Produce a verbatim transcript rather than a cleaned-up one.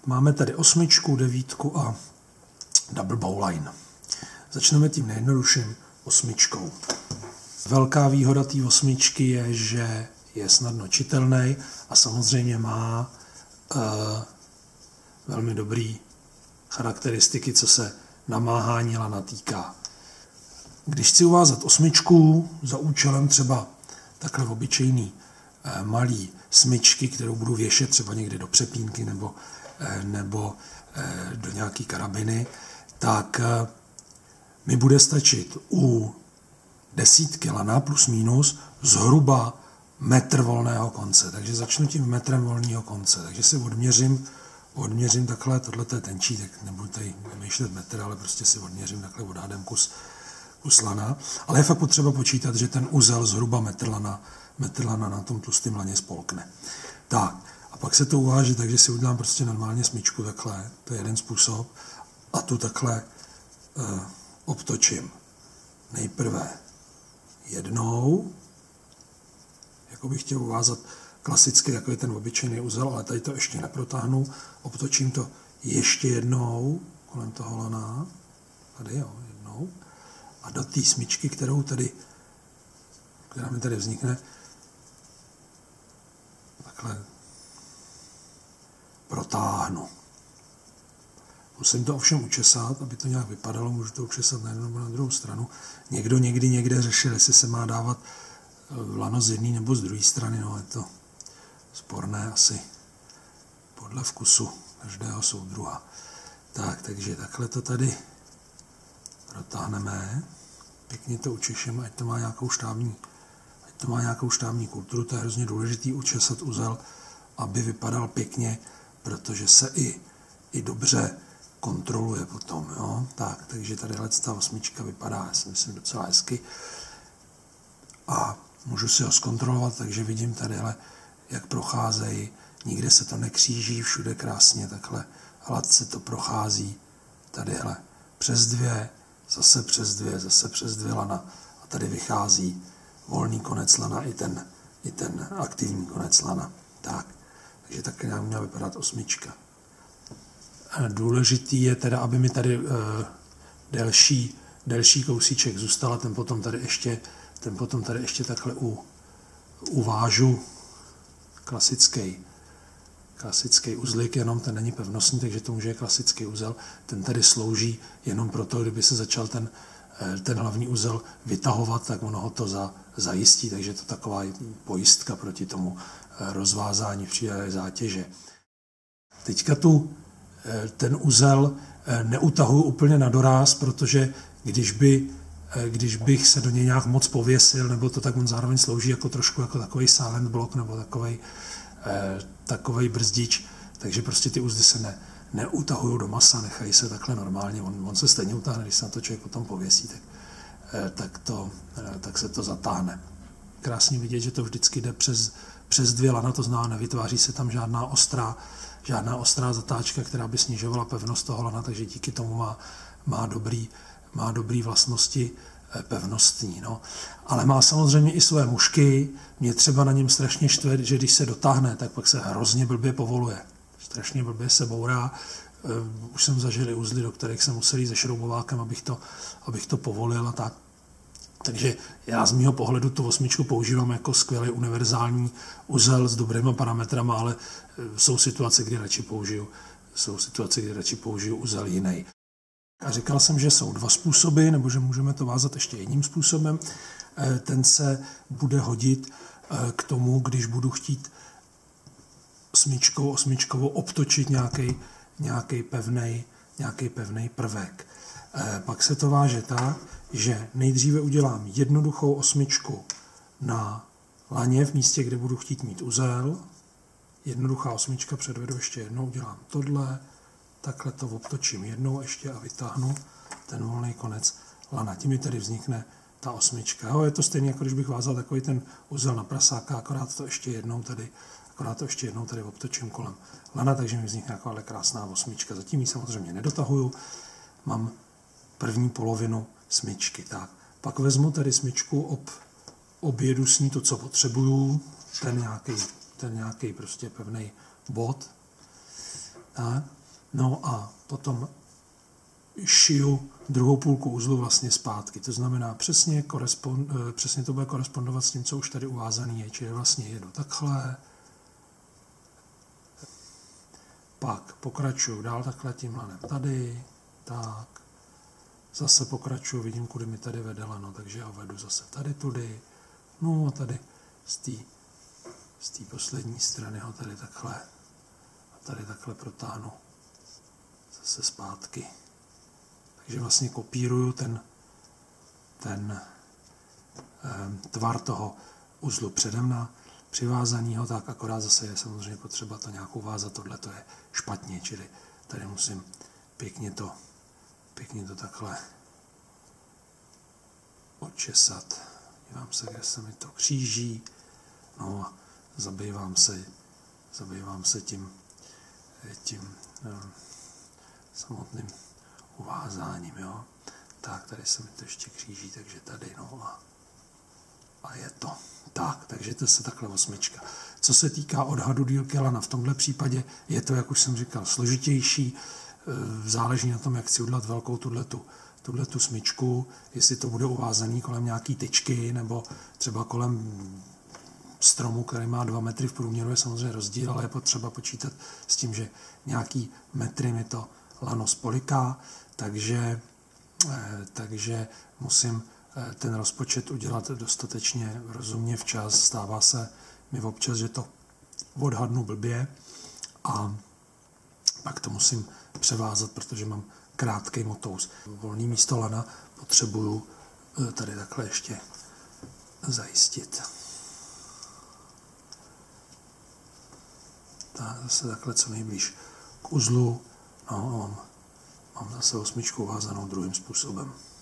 máme tady osmičku, devítku a double bowline. Začneme tím nejjednodušším osmičkou. Velká výhoda té osmičky je, že je snadno čitelný a samozřejmě má uh, velmi dobrý charakteristiky, co se namáhání lana týká. Když chci uvázat osmičku za účelem třeba takhle obyčejný eh, malý smyčky, kterou budu věšet třeba někde do přepínky nebo, eh, nebo eh, do nějaký karabiny, tak eh, mi bude stačit u desítky lana plus minus zhruba metr volného konce. Takže začnu tím metrem volného konce. Takže si odměřím, odměřím takhle, tohle je tenčí, tak nebudu tady vymýšlet metr, ale prostě si odměřím takhle odhadem kus, kus lana. Ale je fakt potřeba počítat, že ten uzel zhruba metr lana, metr lana na tom tlustém laně spolkne. Tak, a pak se to uváží, takže si udělám prostě normálně smyčku takhle, to je jeden způsob, a tu takhle uh, obtočím. Nejprve jednou, jako bych chtěl uvázat klasicky, jako je ten obyčejný uzel, ale tady to ještě neprotáhnu, obtočím to ještě jednou kolem toho lana, tady jo, jednou, a do té smyčky, kterou tady, která mi tady vznikne, takhle protáhnu. Musím to ovšem učesat, aby to nějak vypadalo, můžu to učesat na jednu nebo na druhou stranu. Někdo někdy někde řešil, jestli se má dávat lano z jedné nebo z druhé strany, no je to sporné asi podle vkusu každého soudruha. Tak, takže takhle to tady protáhneme, pěkně to učešeme, ať to má nějakou štábní, ať to má nějakou štábní kulturu, to je hrozně důležitý učesat uzel, aby vypadal pěkně, protože se i, i dobře kontroluje potom, jo. Tak, takže tadyhle ta osmička vypadá, já si myslím, docela hezky. A můžu si ho zkontrolovat, takže vidím tadyhle, jak procházejí. Nikde se to nekříží, všude krásně takhle hladce to prochází. Tadyhle přes dvě, zase přes dvě, zase přes dvě lana. A tady vychází volný konec lana i ten, i ten aktivní konec lana. Tak, takže tak nám měla vypadat osmička. Důležitý je teda, aby mi tady uh, delší, delší kousíček zůstal a ten potom tady ještě, ten potom tady ještě takhle u, uvážu klasický, klasický uzlik, jenom ten není pevnostní, takže to může klasický uzel. Ten tady slouží jenom proto, kdyby se začal ten, ten hlavní uzel vytahovat, tak ono ho to za, zajistí, takže to taková pojistka proti tomu rozvázání přílišné zátěže. Teďka tu ten uzel neutahuji úplně na doráz, protože když, by, když bych se do něj nějak moc pověsil, nebo to tak on zároveň slouží jako trošku jako takový silent block nebo takovej, takovej brzdič, takže prostě ty uzdy se ne, neutahují do masa, nechají se takhle normálně, on, on se stejně utáhne, když se na to člověk potom pověsí, tak, tak, to, tak se to zatáhne. Krásně vidět, že to vždycky jde přes, přes dvě lana, to znamená, nevytváří se tam žádná ostrá žádná ostrá zatáčka, která by snižovala pevnost toho lana, takže díky tomu má, má, dobrý, má dobrý vlastnosti pevnostní. No. Ale má samozřejmě i své mušky, mě třeba na něm strašně štve, že když se dotáhne, tak pak se hrozně blbě povoluje. Strašně blbě se bourá. Už jsem zažil i uzly, do kterých jsem musel jít se šroubovákem, abych to, abych to povolil a tak. Takže já z mýho pohledu tu osmičku používám jako skvělý univerzální uzel s dobrýma parametrama, ale jsou situace, kdy radši použiju, jsou situace, kdy radši použiju uzel jiný. A říkal jsem, že jsou dva způsoby, nebo že můžeme to vázat ještě jedním způsobem. Ten se bude hodit k tomu, když budu chtít smyčkou, osmičkovou obtočit nějaký, nějaký pevnej, nějaký pevnej prvek. Pak se to váže tak, že nejdříve udělám jednoduchou osmičku na laně v místě, kde budu chtít mít uzel. Jednoduchá osmička, předvedu ještě jednou, udělám tohle, takhle to obtočím jednou ještě a vytáhnu ten volný konec lana. Tím mi tady vznikne ta osmička. Jo, je to stejné, jako když bych vázal takový ten uzel na prasáka, akorát to ještě jednou tady, akorát to ještě jednou tady obtočím kolem lana, takže mi vznikne taková krásná osmička. Zatím ji samozřejmě nedotahuju, mám první polovinu smyčky. Tak. Pak vezmu tady smyčku, ob, objedu s ní to, co potřebuju, ten nějaký ten nějaký prostě pevný bod. Tak. No a potom šiju druhou půlku uzlu vlastně zpátky. To znamená, přesně, korespond, přesně to bude korespondovat s tím, co už tady uvázaný je. Čili vlastně jedu takhle, pak pokračuju dál takhle tím lanem tady, tak, zase pokračuju, vidím, kudy mi tady vede lano, takže já vedu zase tady tudy, no a tady z té z té poslední strany ho tady takhle a tady takhle protáhnu zase zpátky. Takže vlastně kopíruju ten, ten eh, tvar toho uzlu přede mnou přivázanýho, tak akorát zase je samozřejmě potřeba to nějakou vázat, tohle to je špatně, čili tady musím pěkně to, pěkně to takhle odčesat. Dívám se, kde se mi to kříží, no a zabývám se, zabývám se tím, tím um, samotným uvázáním, jo. Tak, tady se mi to ještě kříží, takže tady, no a, a je to. Tak, takže to se takhle osmička. Co se týká odhadu dílky lana, v tomhle případě je to, jak už jsem říkal, složitější, záleží na tom, jak chci udělat velkou tuhletu, tuhletu smyčku, jestli to bude uvázaný kolem nějaký tyčky, nebo třeba kolem stromu, který má dva metry v průměru, je samozřejmě rozdíl, ale je potřeba počítat s tím, že nějaký metry mi to lano spoliká, takže, takže musím ten rozpočet udělat dostatečně rozumně včas. Stává se mi občas, že to odhadnu blbě a pak to musím převázat, protože mám krátký motous. Volný místo lana potřebuju tady takhle ještě zajistit. Tak zase takhle co nejblíž k uzlu. No, mám, mám zase osmičku vázanou druhým způsobem.